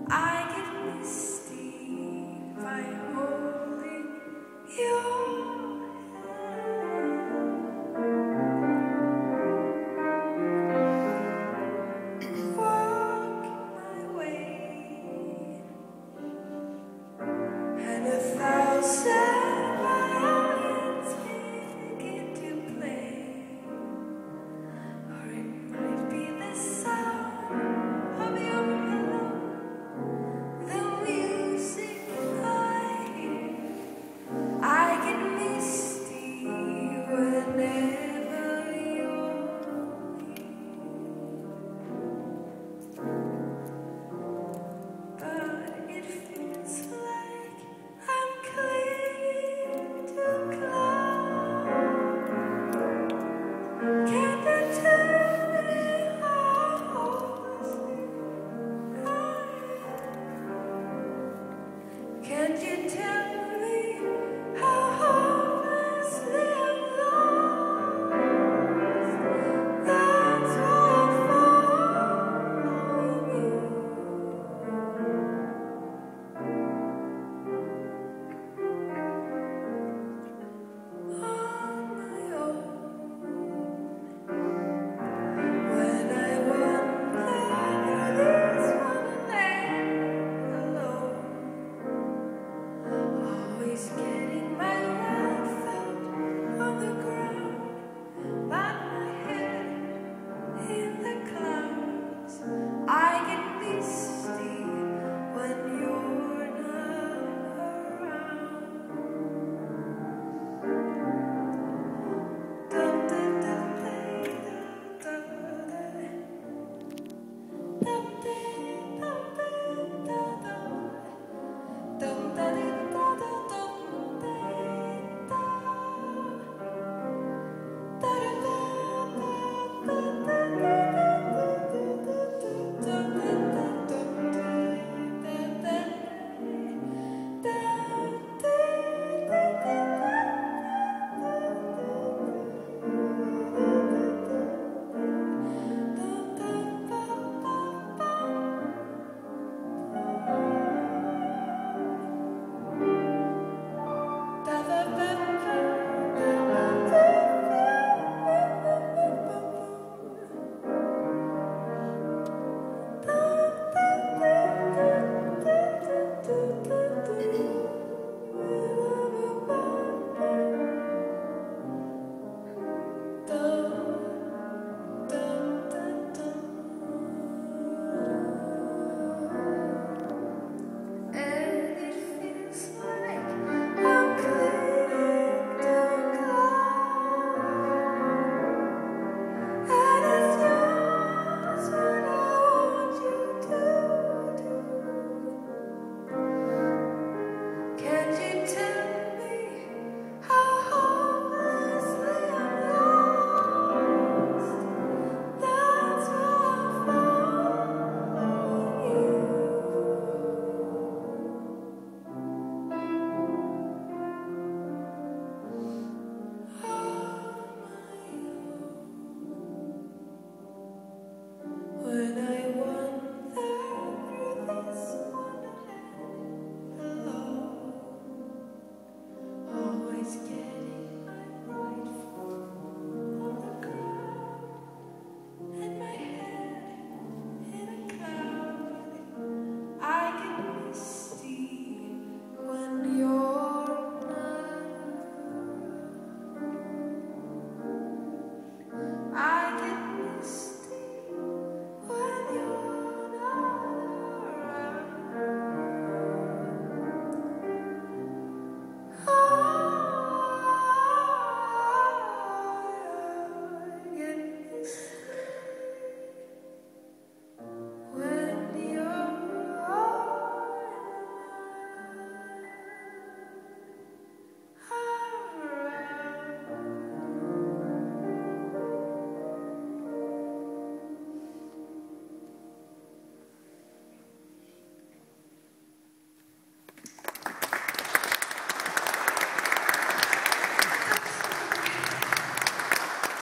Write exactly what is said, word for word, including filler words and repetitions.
I get misty by holding your hand. Walk my way, and a thousand violins begin to play, or it might be the sound of your pillow. The music I hear, I get misty whenever you're here. But it feels like I'm clinging to clouds. Can't you tell me how hopelessly I am? Can't you tell